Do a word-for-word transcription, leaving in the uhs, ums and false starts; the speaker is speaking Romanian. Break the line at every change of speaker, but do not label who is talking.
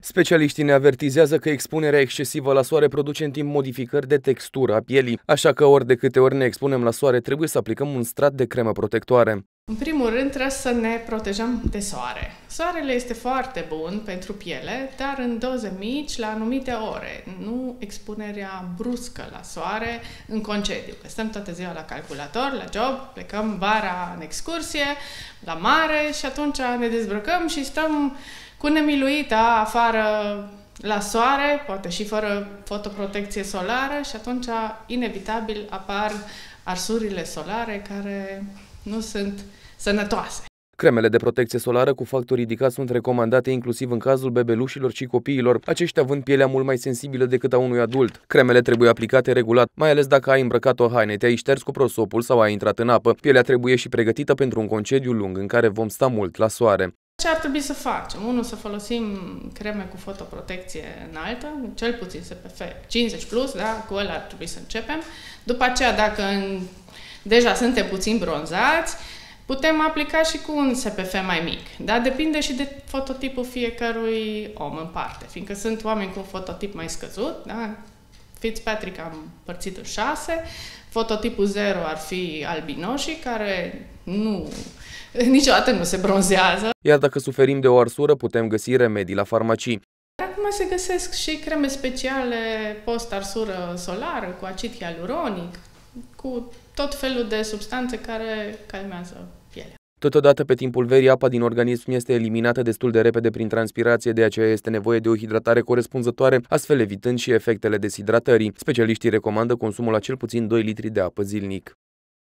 Specialiștii ne avertizează că expunerea excesivă la soare produce în timp modificări de textură a pielii, așa că ori de câte ori ne expunem la soare trebuie să aplicăm un strat de cremă protectoare.
În primul rând trebuie să ne protejăm de soare. Soarele este foarte bun pentru piele, dar în doze mici, la anumite ore. Nu expunerea bruscă la soare în concediu, că stăm toată ziua la calculator, la job, plecăm vara în excursie, la mare și atunci ne dezbrăcăm și stăm cu nemiluita afară la soare, poate și fără fotoprotecție solară și atunci inevitabil apar arsurile solare care nu sunt sănătoase.
Cremele de protecție solară cu factor ridicat sunt recomandate inclusiv în cazul bebelușilor și copiilor, aceștia având pielea mult mai sensibilă decât a unui adult. Cremele trebuie aplicate regulat, mai ales dacă ai îmbrăcat o haină, te-ai șters cu prosopul sau ai intrat în apă. Pielea trebuie și pregătită pentru un concediu lung în care vom sta mult la soare.
Ce ar trebui să facem? Unul, să folosim creme cu fotoprotecție înaltă, cel puțin S P F cincizeci plus, da? Cu ăla ar trebui să începem. După aceea, dacă în... deja suntem puțin bronzați, putem aplica și cu un S P F mai mic. Da? Depinde și de fototipul fiecărui om în parte, fiindcă sunt oameni cu un fototip mai scăzut. Da? Fitzpatrick am împărțit în șase, fototipul zero ar fi albinoșii, care nu... niciodată nu se bronzează.
Iar dacă suferim de o arsură, putem găsi remedii la farmacii.
Acum se găsesc și creme speciale post-arsură solară, cu acid hialuronic, cu tot felul de substanțe care calmează pielea.
Totodată, pe timpul verii, apa din organism este eliminată destul de repede prin transpirație, de aceea este nevoie de o hidratare corespunzătoare, astfel evitând și efectele deshidratării. Specialiștii recomandă consumul la cel puțin doi litri de apă zilnic.